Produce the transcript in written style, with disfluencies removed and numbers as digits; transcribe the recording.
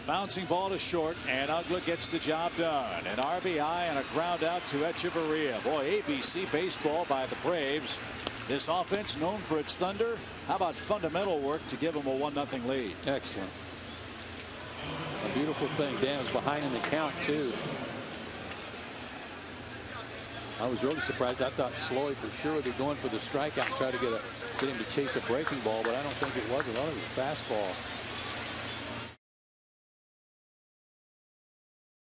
Bouncing ball to short, and Uggla gets the job done. An RBI and a ground out to Echeverria. Boy, ABC baseball by the Braves. This offense known for its thunder. How about fundamental work to give them a 1-0 lead? Excellent. A beautiful thing. Dan's behind in the count too. I was really surprised. I thought Sloyd for sure would be going for the strikeout and try to get him to chase a breaking ball, but I don't think it was. I thought it was a fastball.